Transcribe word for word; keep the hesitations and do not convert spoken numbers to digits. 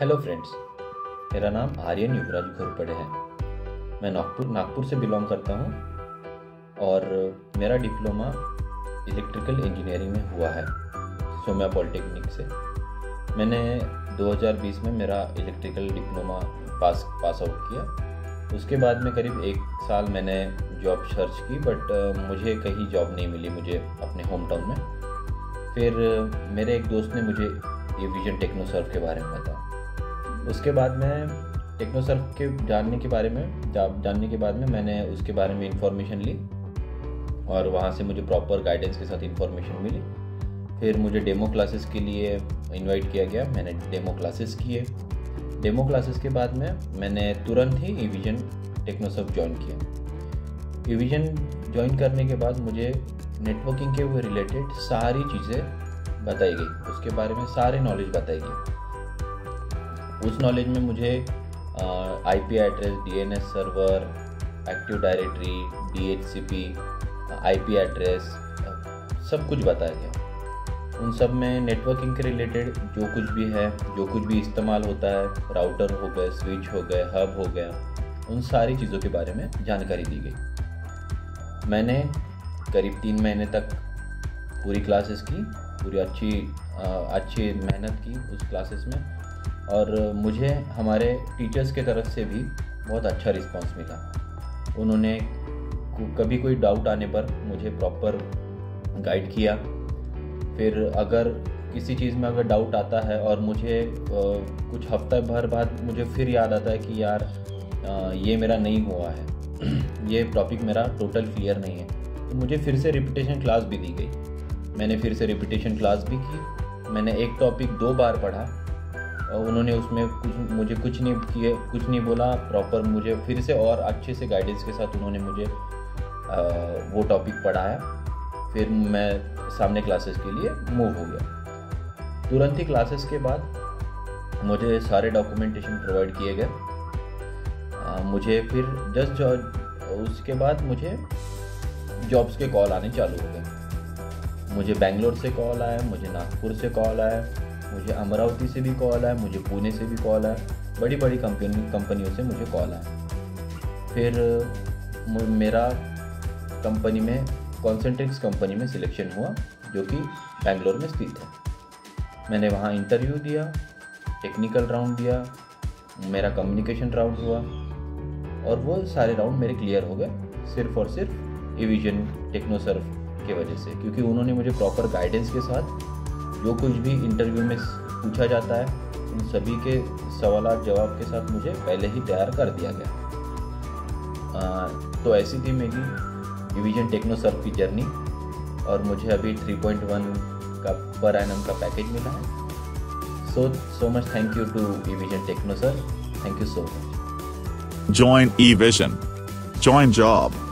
Hello friends, मेरा नाम आर्यन युवराज घोरपड़े है। मैं नागपुर नागपुर से बिलोंग करता हूँ और मेरा डिप्लोमा इलेक्ट्रिकल इंजीनियरिंग में हुआ है सोम्या पॉलिटेक्निक से। मैंने दो हज़ार बीस में मेरा electrical diploma pass pass out किया। उसके बाद में करीब एक साल मैंने जॉब सर्च की, बट मुझे कहीं जॉब नहीं मिली मुझे अपने होम टाउन में। फिर मेरे एक दोस्त ने मुझे एविजन टेक्नोसर्व के बारे में बताया। उसके बाद में टेक्नोसर्व के जानने के बारे में जानने के बाद में मैंने उसके बारे में इंफॉर्मेशन ली और वहाँ से मुझे प्रॉपर गाइडेंस के साथ इंफॉर्मेशन मिली। फिर मुझे डेमो क्लासेस के लिए इनवाइट किया गया। मैंने डेमो क्लासेस किए। डेमो क्लासेस के बाद में मैंने तुरंत ही एविजन टेक्नोसर्व ज्वाइन किया। एविजन ज्वाइन करने के बाद मुझे नेटवर्किंग के रिलेटेड सारी चीज़ें बताई गई, उसके बारे में सारे नॉलेज बताई गई। उस नॉलेज में मुझे IP address, DNS server, active directory, DHCP, IP address सब कुछ बताया गया। उन सब में नेटवर्किंग के रिलेटेड जो कुछ भी है, जो कुछ भी इस्तेमाल होता है, राउटर हो गए, स्विच हो गए, हब हो गया, उन सारी चीज़ों के बारे में जानकारी दी गई। मैंने करीब तीन महीने तक पूरी क्लासेस की, पूरी अच्छी अच्छी मेहनत की उस क्लासेस में, और मुझे हमारे टीचर्स के तरफ से भी बहुत अच्छा रिस्पांस मिला। उन्होंने कभी कोई डाउट आने पर मुझे प्रॉपर गाइड किया। फिर अगर किसी चीज़ में अगर डाउट आता है और मुझे कुछ हफ्ता भर बाद मुझे फिर याद आता है कि यार ये मेरा नहीं हुआ है, ये टॉपिक मेरा टोटल क्लियर नहीं है, तो मुझे फिर से रिपीटेशन क्लास भी दी गई। मैंने फिर से रिपीटेशन क्लास भी की। मैंने एक टॉपिक दो बार पढ़ा और उन्होंने उसमें कुछ मुझे कुछ नहीं किए कुछ नहीं बोला प्रॉपर, मुझे फिर से और अच्छे से गाइडेंस के साथ उन्होंने मुझे आ, वो टॉपिक पढ़ाया। फिर मैं सामने क्लासेस के लिए मूव हो गया। तुरंत ही क्लासेस के बाद मुझे सारे डॉक्यूमेंटेशन प्रोवाइड किए गए। मुझे फिर जस्ट उसके बाद मुझे जॉब्स के कॉल आने चालू हो गए। मुझे बेंगलोर से कॉल आया, मुझे नागपुर से कॉल आया, मुझे अमरावती से भी कॉल आया, मुझे पुणे से भी कॉल आया, बड़ी बड़ी कंपनी कंपनियों से मुझे कॉल आया। फिर मेरा कंपनी में कॉन्सेंट्रिक्स कंपनी में सिलेक्शन हुआ, जो कि बेंगलोर में स्थित है। मैंने वहाँ इंटरव्यू दिया, टेक्निकल राउंड दिया, मेरा कम्युनिकेशन राउंड हुआ और वो सारे राउंड मेरे क्लियर हो गए, सिर्फ और सिर्फ एविजन टेक्नोसर्व की वजह से, क्योंकि उन्होंने मुझे प्रॉपर गाइडेंस के साथ जो कुछ भी इंटरव्यू में पूछा जाता है उन सभी के सवाल जवाब के साथ मुझे पहले ही तैयार कर दिया गया। आ, तो ऐसी थी मेरी एविजन टेक्नोसर्व की जर्नी और मुझे अभी थ्री पॉइंट वन का पर एनम का पैकेज मिला है। So so much thank you to eVision Technoserve. Thank you so much. Join eVision. Join job.